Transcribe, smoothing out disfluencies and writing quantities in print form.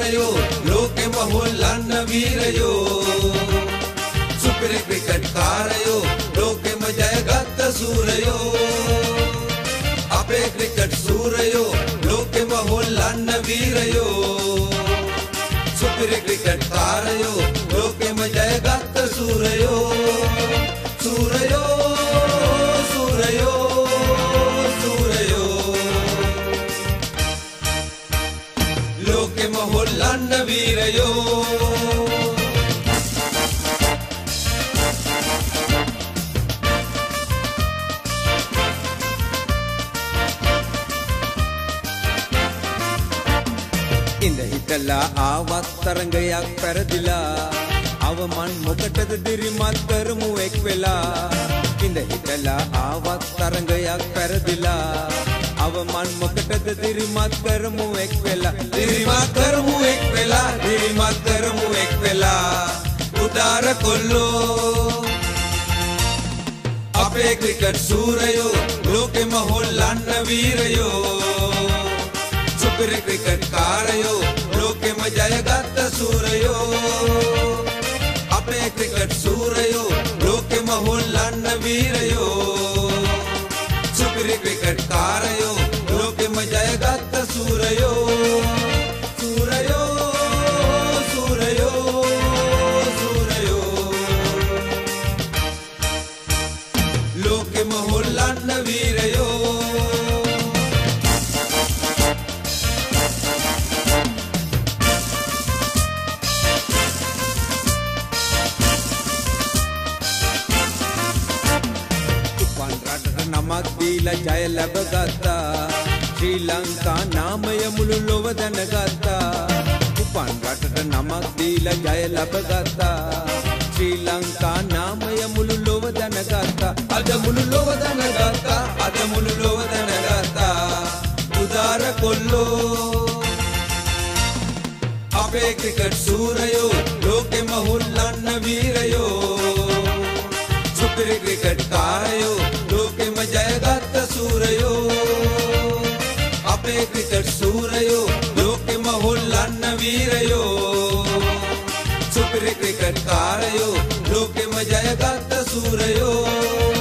සූරයෝ ලෝකෙම හොල්ලන්න වීරයෝ සුපිරි ක්‍රිකට් කාරයෝ ලෝකෙම ජයගත්ත සූරයෝ අපේ ක්‍රිකට් සූරයෝ ලෝකෙම හොල්ලන්න වීරයෝ සුපිරි ක්‍රිකට් කාරයෝ ලෝකෙම ජයගත්ත සූරයෝ සූරයෝ සූරයෝ සූරයෝ ලෝකෙම හොල්ලන්න වීරයෝ ඉඳ හිටලා ආවත් තරංගයක් පැරදිලා අවමන් මොකටද දිරිමත් කරමු එක් වෙලා ඉඳ හිටලා ආවත් තරංගයක් පැරදිලා අවමන් මොකටද දිරිමත් කරමු එක් වෙලා දිරිමත් කරමු එක් වෙලා දිරිමත් කරමු එක් වෙලා උදාර කොල්ලෝ අපේ ක්‍රිකට් සූරයෝ ලෝකෙම හොල්ලන්න වීරයෝ සුපිරි ක්‍රිකට් කාරයෝ ලෝකෙම ජයගත්ත සූරයෝ අපේ ක්‍රිකට් සූරයෝ ලෝකෙම හොල්ලන්න වීරයෝ සුපිරි ක්‍රිකට් කාරයෝ ලෝකෙම ජයගත්ත සූරයෝ සූරයෝ සූරයෝ සූරයෝ ලෝකෙම හොල්ලන්න වීරයෝ නමක් දීලා ජය ලැබගත්තා ශ්‍රී ලංකා නාමය මුළු ලොව දැනගත්තා උපන් රටට නමක් දීලා ජය ලැබගත්තා ශ්‍රී ලංකා නාමය මුළු ලොව දැනගත්තා අද මුළු ලොව දැනගත්තා අද මුළු ලොව දැනගත්තා උදාර කොල්ලෝ අපේ ක්‍රිකට් සූරයෝ ලෝකෙම හොල්ලන්න වීරයෝ සුපිරි ක්‍රිකට් කාරයෝ ලෝකෙම ජයගත්ත සූරයෝ අපේ ක්‍රිකට් සූරයෝ ලෝකෙම හොල්ලන්න වීරයෝ සුපිරි ක්‍රිකට් කාරයෝ ලෝකෙම ජයගත්ත සූරයෝ